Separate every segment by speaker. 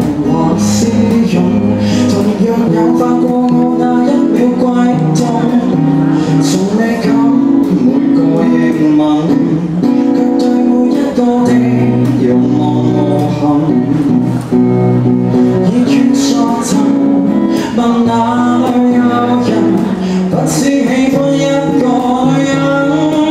Speaker 1: 和笑容，同樣有發過我那一秒悸動，從未敢每個亦吻，卻對每一個的遙望無痕，已決錯陣，問哪裏有人不知喜歡一個女人。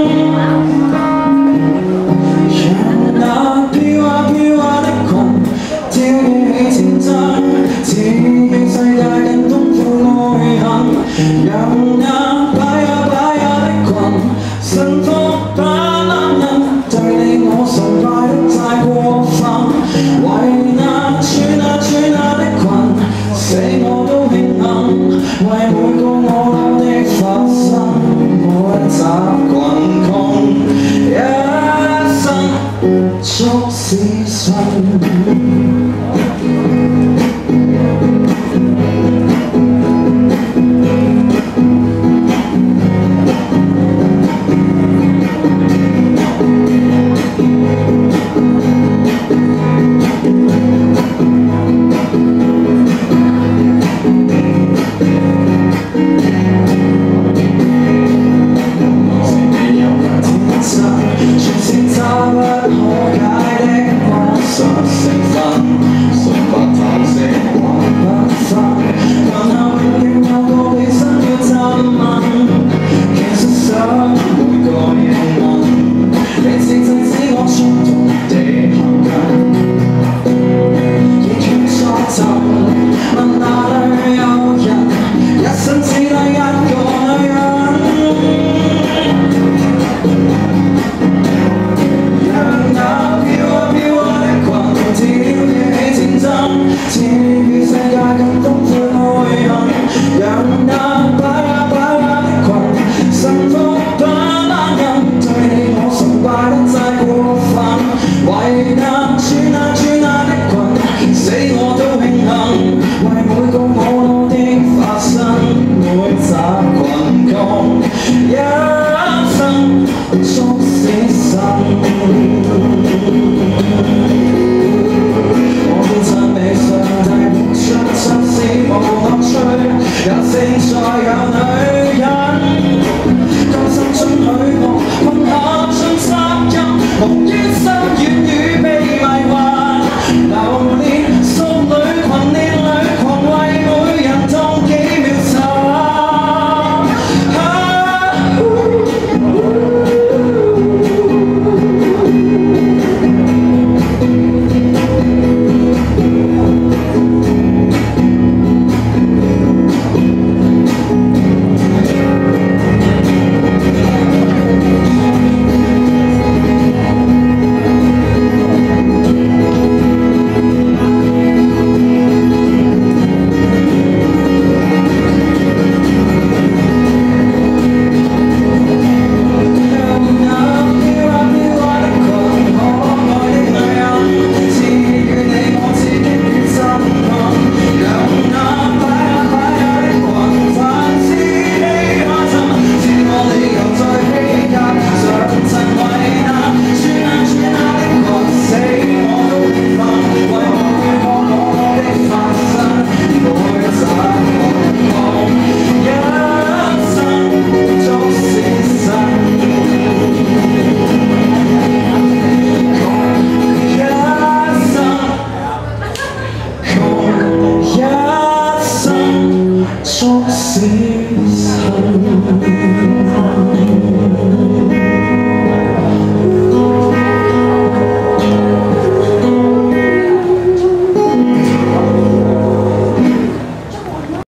Speaker 1: 讓那擺呀的裙，幸福把男人對你我崇拜得太過分，為那穿的裙，死我都慶幸，為每個我老的發生，每集困窮，一生促使信。 天。